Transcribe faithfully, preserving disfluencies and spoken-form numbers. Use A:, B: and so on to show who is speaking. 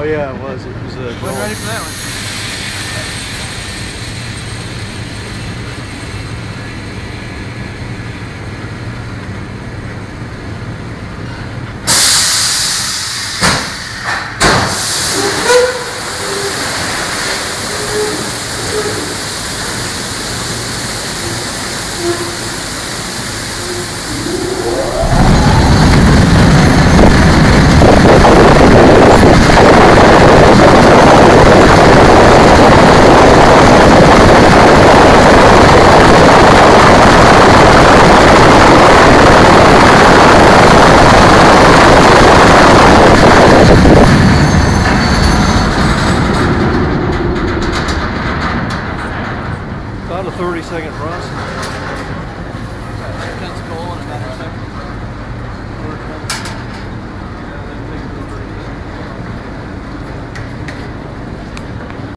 A: yeah, it was. It was a.
B: Wasn't ready for that one.
A: About a thirty second process.
B: Ten coal in about a second.